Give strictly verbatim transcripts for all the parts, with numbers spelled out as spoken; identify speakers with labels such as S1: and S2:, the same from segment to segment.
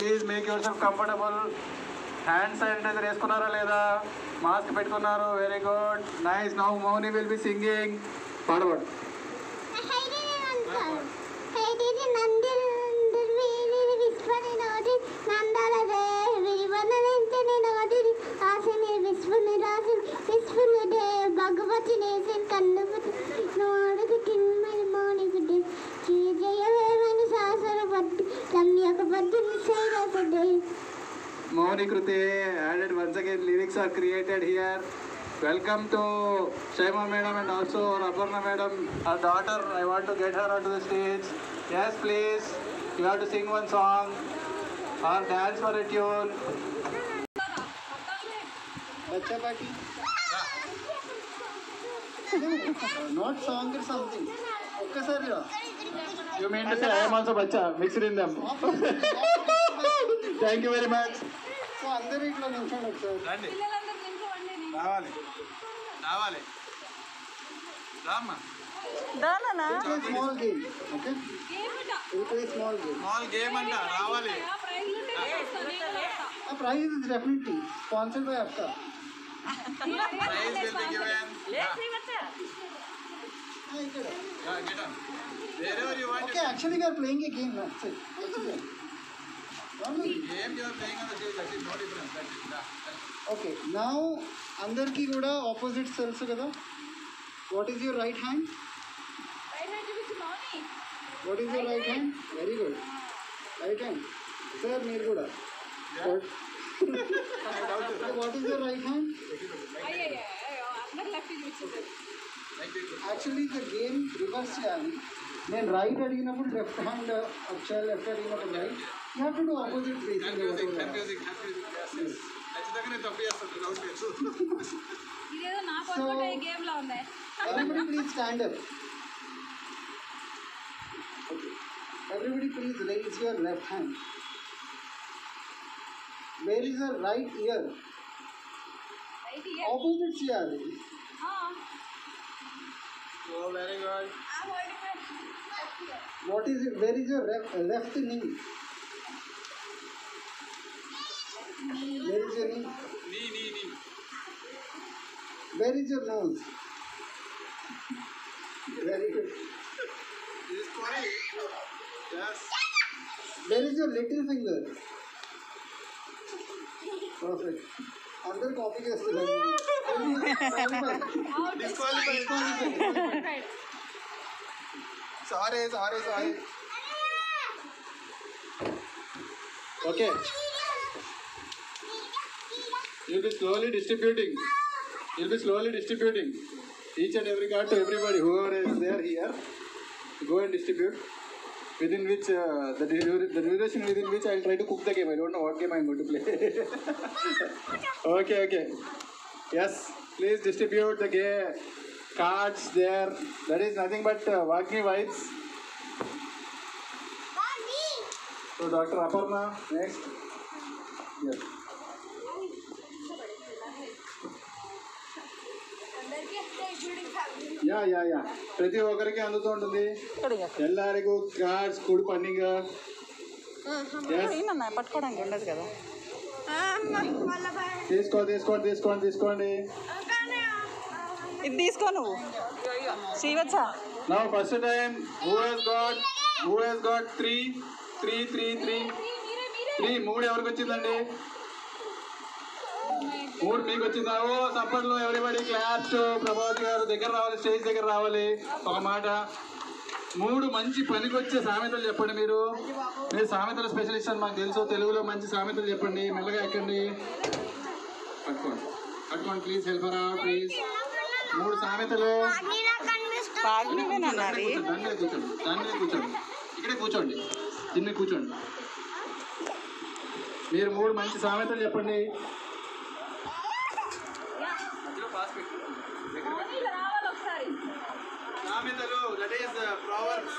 S1: Please make yourself comfortable. Hand sanitiser వేసుకున్నారా లేదా? Mask పెట్టుకున్నారు. Very good, nice. Now Mouni will be singing. పాడబడు.
S2: Bhagavathi
S1: Moni Krute added once again, lyrics are created here. Welcome to Shaima madam and also Aparna madam, our daughter. I want to get her onto the stage. Yes, please. You have to sing one song or dance for a tune.
S3: Bacha party. Not song or something. Okay, sir.
S1: You mean to say I am also bacha mixed in them? Thank you very much.
S3: So అందరూ ఇట్లా నిల్చోండి ఒకసారి.
S1: రండి. రావాలి. రావాలి. రామ్మా.
S3: రానా. Small game. Okay. It is small game.
S1: Small game అంట రావాలి.
S3: ఆ prize is definitely sponsored by అక్క.
S1: Prize will be given.
S2: Let's see what's there.
S3: Yeah, get up.
S1: Yeah, get up. Wherever you want.
S3: Okay, actually you are playing a game, that's it. That's it.
S1: Game you are playing on the stage, that is no difference. That is that.
S3: Okay, now అందరికి కూడా opposites తెలుసు కదా. What is your right hand?
S2: Right hand is Moni.
S3: What is your right hand? Very good. Right hand. Sir, మీరు కూడా. What? What is your right hand?
S2: అయ్యే అందర్ left ఇచ్చేసారు.
S3: Actually the game reverse చేయాలి. నేను right అడిగినప్పుడు left hand వచ్చాయి, left అడిగినప్పుడు right. You have to do opposite facing.
S1: Confusing confusing confusing yes yes. ఖచ్చితంగా తప్పు చేస్తాను డౌట్ లేదు.
S2: ఇదేదో నా కొత్త గేమ్ లా ఉంది.
S3: Everybody please stand up. Okay. Everybody please raise your left hand. Where is your right ear?
S2: Right ear.
S3: Opposite చేయాలి.
S2: Ah.
S1: Oh, very good.
S2: I'm holding my left ear.
S3: What is it? Where is your left, left knee? Where is your knee?
S1: Knee knee knee.
S3: Where is your nose? Very good.
S1: This is correct. Yes.
S3: Where is your little finger? Perfect. అందరు copy చేస్తున్నారు.
S1: Disqualified. Sorry, sorry, sorry. Okay. You'll be slowly distributing. You'll be slowly distributing each and every card to everybody. Whoever is there here, go and distribute. Within which uh, the, dur- the duration within which I'll try to cook the game. I don't know what game I'm going to play. Okay, okay. Yes, please distribute the game cards there. That is nothing but uh, Vagni vibes. So Doctor Aparna, next. Yes. Yeah yeah yeah ప్రతి ఒక్కరికి అందుతూ ఉంటుంది. ఎల్లరిಗೂ cards కుడి పండుగ
S4: పట్టుకోవడానికి ఉండదు కదా.
S1: తీసుకో తీసుకోండి తీసుకోండి తీసుకోండి.
S4: ఇది తీసుకో నువ్వు Srivatsa.
S1: Now first time who he's got who he's got three three three three three మూడు ఎవరికి వచ్చిందండి? మూడు మీకు వచ్చిందా? ఓ సప్పట్లో ఎవరిబడి క్లాప్స్. ప్రభావతి గారు దగ్గర రావాలి, స్టేజ్ దగ్గర రావాలి. ఒక మాట, మూడు మంచి పనికొచ్చే సామెతలు చెప్పండి. మీరు మీరు సామెతల స్పెషలిస్ట్ అని మాకు తెలుసు. తెలుగులో మంచి సామెతలు చెప్పండి. మెల్లగా ఎక్కండి. పట్టుకోండి పట్టుకోండి ప్లీజ్. హెల్ప్ రా ప్లీజ్. మూడు సామెతలు. దాని మీద కూర్చోండి, దాని మీద కూర్చోండి. ఇక్కడే కూర్చోండి, దీన్ని కూర్చోండి. మీరు మూడు మంచి సామెతలు చెప్పండి. సామెతలు, దట్ ఈస్ ప్రావర్బ్స్.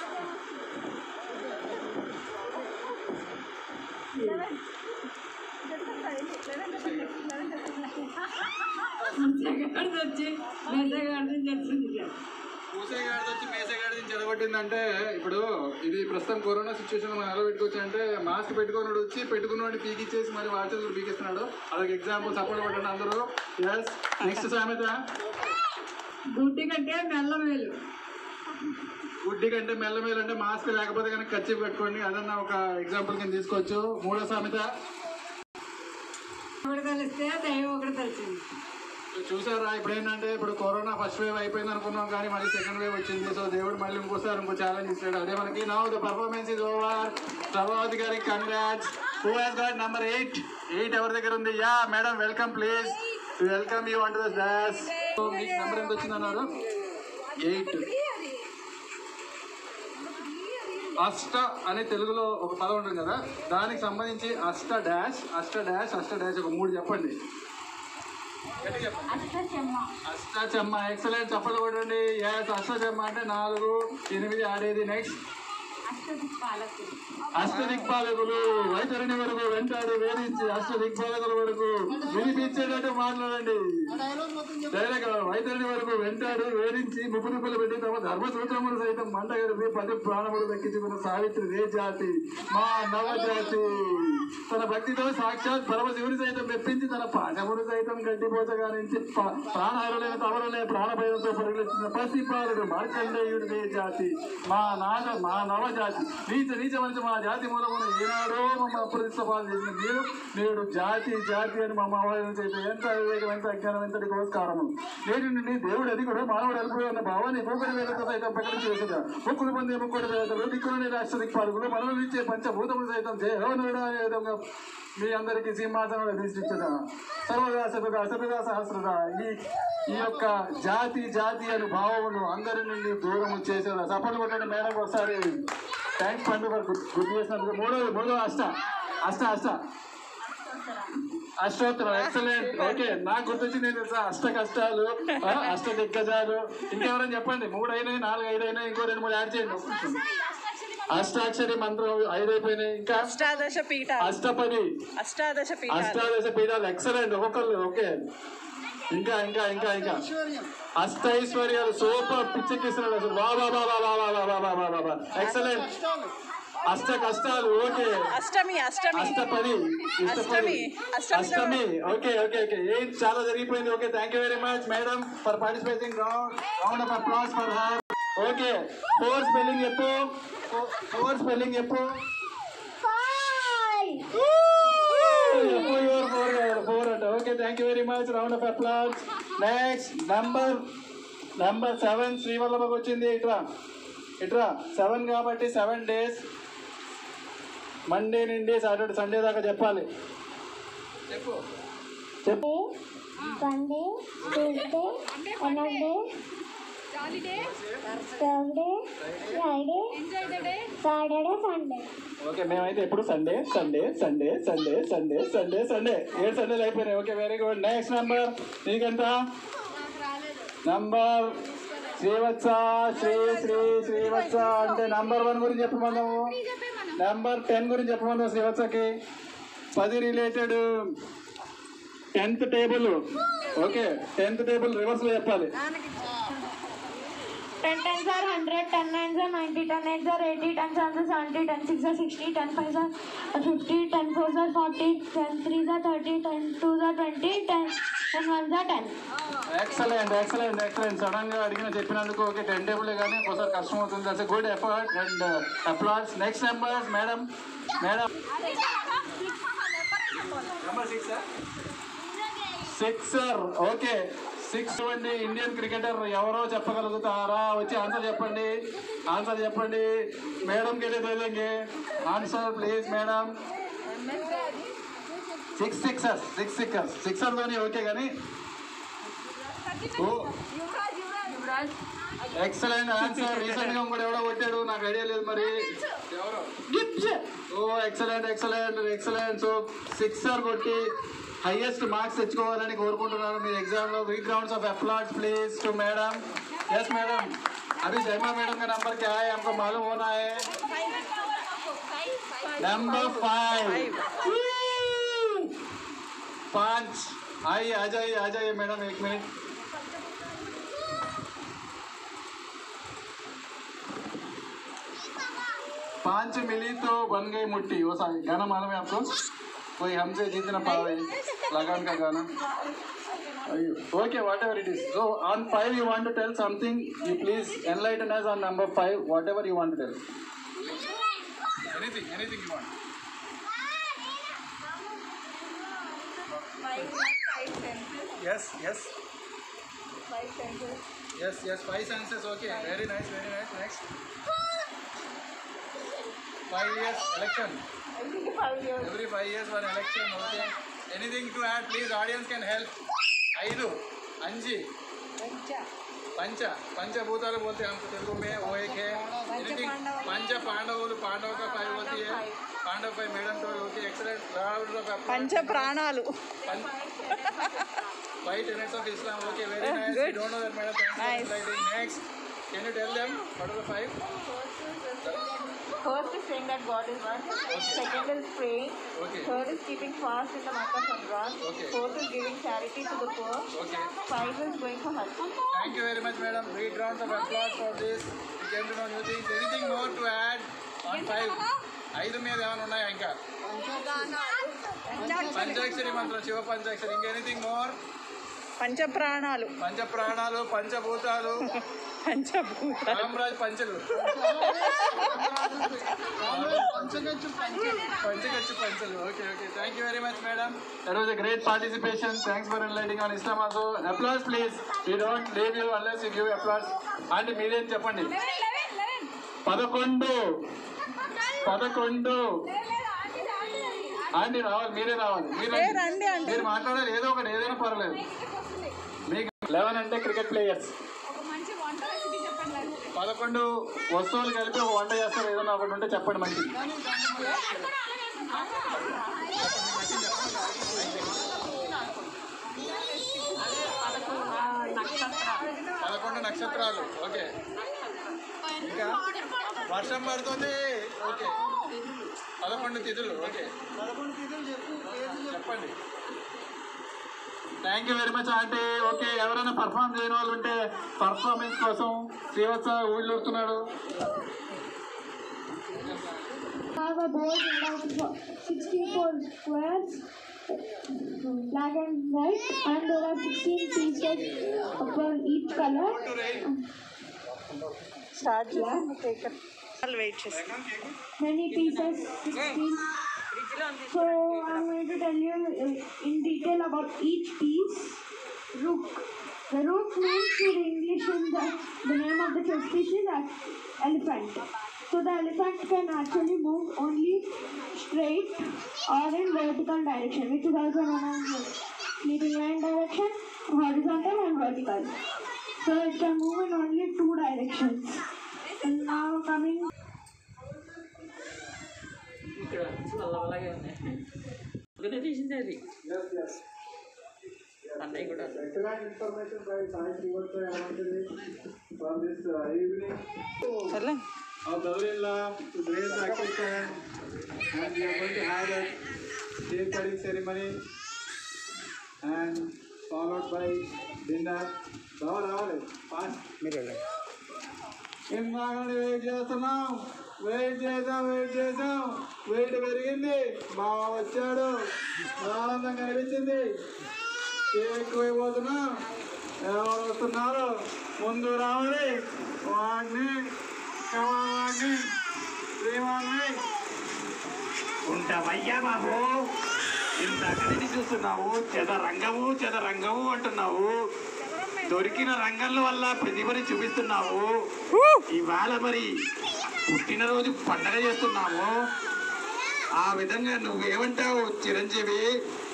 S2: వచ్చి మెల్లగా అర్థం చేస్తుంది.
S1: పూసేగాడిది వచ్చి మేసేగాడిని చెడగొట్టిందంటే ఇప్పుడు ఇది ప్రస్తుతం కరోనా సిచ్యువేషన్ మనం ఎలా పెట్టుకోవచ్చు అంటే మాస్క్ పెట్టుకున్నాడు వచ్చి పెట్టుకున్నవాడిని పీకిచ్చేసి మరి వాటి పీకిస్తున్నాడు. అదొక ఎగ్జాంపుల్. సపోర్ట్ పట్టండి అందరూ. ఎస్ నెక్స్ట్ సామెత.
S2: గుడ్డి కంటే మెల్లమేలు.
S1: గుడ్డి కంటే మెల్లమేలు అంటే మాస్క్ లేకపోతే కనుక ఖర్చు పెట్టుకోండి. అదన్నా ఒక ఎగ్జాంపుల్ కింద తీసుకోవచ్చు. మూడో సామెత.
S2: ఒకటి తెలిస్తే దైవం ఒకటి తెలిసింది.
S1: చూసారా ఇప్పుడు ఏంటంటే ఇప్పుడు కరోనా ఫస్ట్ వేవ్ అయిపోయింది అనుకున్నాం కానీ మళ్ళీ సెకండ్ వేవ్ వచ్చింది. సో దేవుడు మళ్ళీ ఇంకోసారి ఇంకో ఛాలెంజ్ ఇస్తాడు. అదే మనకి now the performance is over. Prabhavati గారి congrats. Who has got number eight? Eight ఎవరి దగ్గర ఉంది? Yeah madam welcome please. Welcome you on to the dash. So మీకు నెంబర్ ఎంత వచ్చింది అన్నారు? ఎయిట్. అష్ట అనే తెలుగులో ఒక పదం ఉంటుంది కదా, దానికి సంబంధించి అష్ట డాష్ అష్ట డాష్ అష్ట డాష్ ఒక మూడు చెప్పండి. అష్టాచెమ్మ. ఎక్సలెంట్. చప్పలు కొట్టండి. ఎస్ అష్టాచెమ్మ అంటే నాలుగు ఎనిమిది ఆడేది. నెక్స్ట్ అష్టదిక్పాలకులు. వైతరిణి వరకు వెంటాడి వేధించి అష్టదిక్పాలకుల వరకు వినిపించేటట్టు మాట్లాడండి. డైరెక్ట్ వైతరిణి వరకు వెంటాడి వేధించి ముప్పు నిప్పులు పెట్టి తమ ధర్మ సూత్రములు సైతం మంటగలిపి పది ప్రాణములు దక్కించుకున్న సావిత్రి రే జాతి మా నవజాతి. తన భక్తితో సాక్షాత్ పరమశివుని సైతం మెప్పించి తన పాశముడు సైతం గడ్డిపోచగా నుంచి ప్రాణహారులైన తవరులే ప్రాణభయంతో పరిగెత్తిన పసిపాలుడు మార్కండేయుడు రే జాతి మా నాగ మా నవజాతి. నీచ నీచ మంచి మా జాతి మూలమున ఏనాడో మమ్మ అప్రతిష్టపాలు చేసిన మీరు నేడు జాతి జాతి అని మమ్మ ఆవాదన చేస్తే ఎంత వివేకం, ఎంత అజ్ఞానం, ఎంతటి కోస్కారము. నేటి నుండి దేవుడు అది కూడా మానవుడు అల్పుడు అన్న భావాన్ని భూపడి వేదతో సైతం ప్రకటించి వేసేదా. ముక్కులు పొందే ముక్కుడు వేదలు దిక్కులని రాష్ట్ర దిక్పాలకులు మనల్ని ఇచ్చే పంచభూతములు సైతం దేహోనుడా అనే విధంగా మీ అందరికీ సింహాసనం అధిష్ఠించదా. సర్వదా సర్వదా సర్వదా సహస్రదా. ఈ ఈ యొక్క జాతి జాతి అనే భావమును అందరి నుండి దూరం చేసేదా. సఫలం కొట్టండి మేడం ఒకసారి. థ్యాంక్స్ పండు గుర్తు చేసినందుకు. మూడో మూడో అష్ట అష్ట అష్ట అష్టోత్తరం. ఎక్సలెంట్. ఓకే నాకు గుర్తొచ్చింది నేను తెలుసా అష్ట కష్టాలు అష్ట దిగ్గజాలు. ఇంకెవరైనా చెప్పండి. మూడు అయినాయి, నాలుగు ఐదు అయినాయి, ఇంకో రెండు మూడు యాడ్ చేయండి. అష్టాక్షరి మంత్రం ఐదు అయిపోయినాయి. ఇంకా
S4: అష్టాదశ పీఠ
S1: అష్టపది
S4: అష్టాదశ పీఠ
S1: అష్టాదశ పీఠాలు. ఎక్సలెంట్. ఒక్కొక్కరు. ఓకే ఇంకా ఇంకా ఇంకా ఇంకా అష్టైశ్వర్యాలు. సూపర్. పిచ్చెక్కిస్తున్నాడు అసలు. వా వా వా వా వా వా వా వా వా వా వా. ఎక్సలెంట్. అష్ట కష్టాలు. ఓకే.
S4: అష్టమి అష్టమి
S1: అష్టపది
S4: అష్టమి
S1: అష్టమి. ఓకే ఓకే ఓకే ఎయిట్ చాలా జరిగిపోయింది. Okay thank you very much madam for participating. Round of applause for her. Okay four spelling చెప్పు. ఫోర్ స్పెల్లింగ్ చెప్పు. ఫోర్ అంటే okay thank you very much. Round of applause. Next number number seven శ్రీవల్లభకు వచ్చింది. ఇట్రా ఇట్రా. Seven కాబట్టి seven days Monday నుండి Saturday Sunday దాకా చెప్పాలి. చెప్పు చెప్పు.
S5: Sunday, Tuesday, Wednesday,
S2: holiday,
S5: Thursday, Friday,
S2: enjoy the day,
S5: Saturday, Sunday.
S1: Okay మేమైతే ఎప్పుడు Sunday Sunday Sunday Sunday Sunday Sunday Sunday ఏడు సండేలు అయిపోయినాయి. Okay very good. Next number నీకంట నంబర్ శ్రీవత్స. శ్రీ శ్రీ శ్రీవత్స అంటే నంబర్ వన్ గురించి చెప్పమన్నాము. నెంబర్ టెన్ గురించి చెప్పమన్నాము శ్రీవత్సకి. పది related tenth table. Okay tenth table reverse లో చెప్పాలి.
S5: ten tens are hundred, ten nines are ninety, ten eights are eighty, ten sevens are seventy, ten sixes are sixty, ten fives are fifty, ten fours are forty, ten threes are thirty, ten twos are twenty, ten ten ones are ten.
S1: Excellent excellent excellent. Sudden గా అడిగిన చెప్పినందుకు okay ten table కానీ ఒకసారి కష్టం అవుతుంది. That's good effort and applause. Next numbers madam madam number six sixer. Okay six అండి. Indian cricketer ఎవరో చెప్పగలుగుతారా? వచ్చి ఆన్సర్ చెప్పండి. ఆన్సర్ చెప్పండి. మేడంకి వెళ్ళేదండి answer please madam. Six sixers six sixers సిక్సర్తోని ఓకే కానీ ఎక్సలెంట్ ఆన్సర్. రీసెంట్ గా కూడా ఎవడో కొట్టాడు నాకు ఐడియా లేదు మరి ఎవరో. Oh excellent excellent excellent. So sixer కొట్టి హైయెస్ట్ మార్క్స్ తెచ్చుకోవాలని కోరుకుంటున్నాను మీరు ఎగ్జామ్ లో. Big rounds of applause please to madam. Yes madam. अभी जयमा मैडम का नंबर क्या है हमको मालूम होना है. Number five. पाँच. आइए आ जाइए आ जाइए मैडम एक मिनट. पांच मिली तो बन गई मुट्ठी। वो सा- गाना मालूम है आपको? कोई हमसे जीत ना पावे, लगान का गाना। Okay, whatever it is. So on five you want to tell something, you please enlighten us on number five, whatever you want to tell. Anything, anything you want. Yes, yes. Yes, yes, five senses, okay. Very nice, very nice. Next. Five years election. Every five years one election, okay. Anything to add, please, audience can help. ఐదు अंजी पंच पंचभूताలు बोलते हैं हमको तेलुगु में वो एक है। Anything पंच पांडवुలు पांडव का फाइव होती है, पांडव फाइव मैडम तो ओके एक्सीलेंट।
S4: పంచ ప్రాణాలు
S1: five tenets of Islam, okay very nice. You don't know that madam, thanks for explaining. Next, can you tell them what are the five?
S6: First is saying that God is one. Second is praying.
S1: Okay.
S6: Third is keeping fast in the month of Ramadan.
S1: Okay.
S6: Fourth is giving charity to the poor.
S1: Okay.
S6: Five is going for Hajj.
S1: Thank you very much, madam. Great rounds of applause for this. You came to know new things. Anything more to add on five? ఐదు మీద ఏమైనా ఉన్నాయా ఇంకా? పంచాక్షరి మంత్రం, శివ పంచాక్షరి. ఇంకా anything more?
S4: పంచ ప్రాణాలు
S1: పంచ ప్రాణాలు, పంచభూతాలు,
S4: పంచభూత
S1: రామరాజ్ పంచలు, పంచగచ్చు పంచలు. Okay okay, thank you very much madam. That was a great participation. Thanks for enlightening on Islam also. Applause please. We don't leave you unless you give applause. అంటే మీరేం చెప్పండి? పదకొండు పదకొండు ఆంటీ రావాలి, మీరే రావాలి. మీరు మీరు మాట్లాడాలి, ఏదో ఒకటి, ఏదైనా పర్వాలేదు. మీకు లెవెన్ అంటే క్రికెట్ ప్లేయర్స్. పదకొండు వస్తువులు కలిపి ఒక వంట చేస్తారు, ఏదైనా ఒకటి ఉంటే చెప్పండి మంచిది. పదకొండు నక్షత్రాలు, ఓకే. ఇంకా వర్షం పడుతుంది, ఓకే. పదకొండు తిథులు, ఓకే. చెప్పండి. Thank you very much aunty. Okay, ఎవరైనా పర్ఫామ్ చేయని వాళ్ళు ఉంటే పర్ఫార్మెన్స్ కోసం శ్రీవత్స ఊళ్ళూరుతున్నాడు.
S5: have a board made out of sixty-four squares, black and white, and there are sixteen pieces for each color.
S4: Start wait చేసి
S5: Many pieces, sixteen. So I'm going to tell you uh, in detail about each piece. Rook. The rook means in English in the, the name of the chess piece is elephant. So the elephant can actually move only straight or in vertical direction, which is also known as leading line direction, horizontal and vertical. So it can move in only two directions. And now coming.
S7: అలాగే ఉన్నాయి తీసింది అది అన్నయ్య కూడా.
S1: Excellent information by Sai Srivatsa from this uh, evening.
S4: సర్లే
S1: Our brother-in-law to grace the occasion, and we are going to have a cake cutting ceremony and followed by dinner. Now, రావాలి fast. ఇందాకనే wait చేస్తున్నాం, wait చేద్దాం wait చేద్దాం wait పెరిగింది, బాగా వచ్చాడు, ఆనందం కనిపించింది. కేక్ అయిపోతున్నాం, ఎవరు వస్తున్నారు ముందు రావాలి. వాడిని వాడిని శ్రీవాణి
S8: ఉంటావయ్యా బాబు, ఇంతకడిని చూస్తున్నావు, చెద రంగము చెద రంగము అంటున్నావు, దొరికిన రంగంల వల్ల ప్రతిభని చూపిస్తున్నావు. ఇవాళ మరి పుట్టినరోజు పండగ చేస్తున్నాము, ఆ విధంగా నువ్వేమంటావు చిరంజీవి?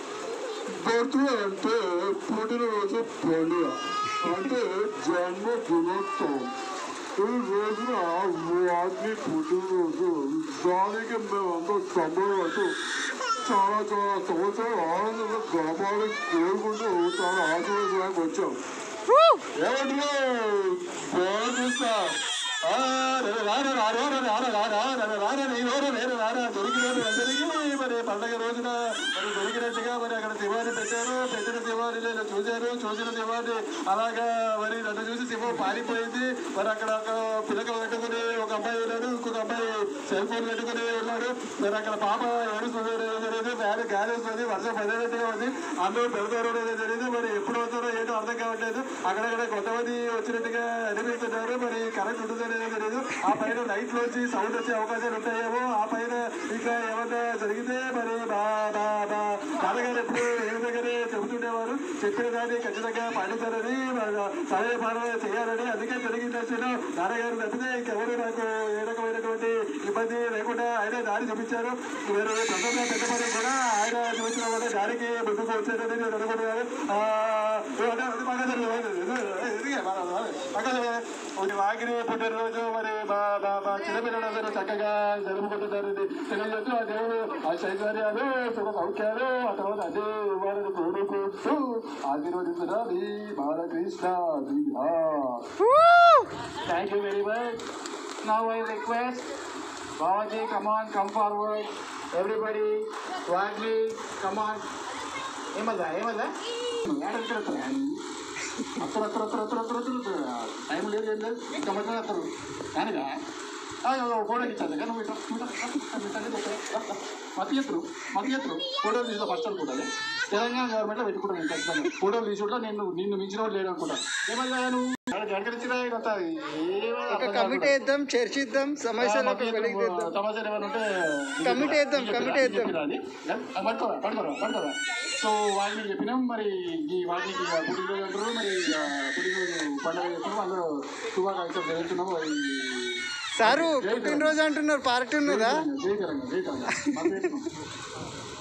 S8: అంటే పుట్టినరోజు పండుగ అంటే జన్మ దినోత్సవం. ఈ రోజున వాడిని పుట్టినరోజు, దానికి మేమంతా సంబరపడుతూ చాలా చాలా సంవత్సరాలు ఆనందంగా గడపాలని కోరుకుంటూ చాలా ఆశీర్వాదానికి వచ్చాం. ఏమంటున్నావు? బాగా చూస్తా దొరికిన మరి పండగ రోజున మరి దొరికినట్టుగా మరి అక్కడ శివాన్ని పెట్టారు. పెట్టిన శివాన్ని నేను చూశాను. చూసిన శివాన్ని అలాగా మరి నన్ను చూసి శివం పారిపోయింది. మరి అక్కడ ఒక పిల్లక పెట్టుకుని ఒక అబ్బాయి ఉన్నాడు, ఇంకొక అబ్బాయి సెల్ ఫోన్ పెట్టుకుని ఉన్నాడు. మరి అక్కడ పాప ఏడుస్తుంది జరిగింది, ఫ్యాన్ గాలి వస్తుంది, వర్షం పడేటట్టుగా ఉంది. అందరూ పెడతారు జరిగింది. మరి ఎప్పుడు వస్తారో ఏంటో అర్థం కావట్లేదు. అక్కడక్కడ కొంతమంది వచ్చినట్టుగా అనిపిస్తున్నారు. మరి కరెంట్ ఉంటుందనేది తెలియదు. ఆ పైన లైట్ లోంచి సౌండ్ వచ్చే అవకాశాలు ఉంటాయేమో. ఆ పైన ఇంకా ఏమన్నా జరిగితే మరి బా బా బా నాన్నగారు ఎప్పుడు ఏ విధంగానే చెబుతుండేవారు. చెప్పిన దాన్ని ఖచ్చితంగా పాటించాలని సహాయ పాలన చేయాలని అందుకే జరిగింది. నాన్నగారు తప్పితే ఇంకెవరు నాకు ఏ రకమైనటువంటి ఇబ్బంది లేకుండా ఆయన దారి చూపించారు. మీరు ప్రజల పెద్ద పని కూడా ఆయన చూపించిన వల్ల దారికి ముందుకు వచ్చారని నేను అనుకుంటున్నాను. వాగిరి పుట్టినరోజు మరి మా మా చిన్నపిల్లలందరూ చక్కగా జరుపుకుంటున్నారు. తెలియజేస్తూ ఆ దేవుడు ఆ శైర్యాలు సుఖ సౌఖ్యాలు ఆ తర్వాత అదే ఇవ్వాలని కోరుకుంటూ ఆశీర్వదిస్తున్నది Balakrishna. Thank you very much. Now I request Babaji, come on, come forward. Everybody, Wagli, come on. ఏమదా ఏమదా అత్తరు అత్తరు అత్తరు అత్తరు అత్తరు అత్తరు టైం లేదు ఏం లేదు ఇంకా మధ్య అత్తరు కానిగా ఫోటో ఇచ్చాను కానీ నువ్వు మతి ఎత్తురు మతి ఎత్తురు ఫోటోలు తీసిన ఫస్ట్ అనుకుంటుంది. తెలంగాణ గవర్నమెంట్లో పెట్టుకుంటాను నేను ఖచ్చితంగా ఫోటోలు తీసుకుంటా. నేను నిన్ను మించిన వాడు లేడు అనుకుంటా. ఏమన్నా నువ్వు
S3: కమిటీ వేద్దాం, చర్చిద్దాం, సమస్యలు
S8: సమస్యలు ఏమైనా ఉంటే
S3: కమిటీ వేద్దాం కమిటీ వేద్దాం
S8: పడుకోరా పడుకోరా పడుకోరా. సో వాళ్ళని చెప్పినాం. మరి ఈ వాటికి పుట్టినరోజు అంటారు. మరి పుట్టినరోజు పండుగ చేస్తున్నాం. అందరూ శుభాకాంక్షలు జరుగుతున్నాము.
S3: సారు పుట్టినరోజు అంటున్నారు, పార్టీ ఉన్నదా?
S8: జై తెలంగాణ జై తెలంగాణ.